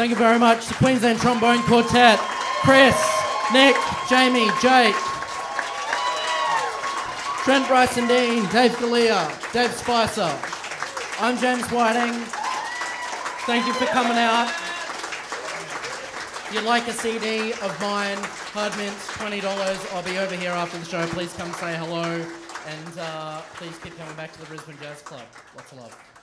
Thank you very much. The Queensland Trombone Quartet. Chris, Nick, Jamie, Jake, Trent Bryson Dean, Dave Galea, Dave Spicer. I'm James Whiting. Thank you for coming out. If you'd like a CD of mine, Hard Mints, $20. I'll be over here after the show. Please come say hello, and please keep coming back to the Brisbane Jazz Club. Lots of love.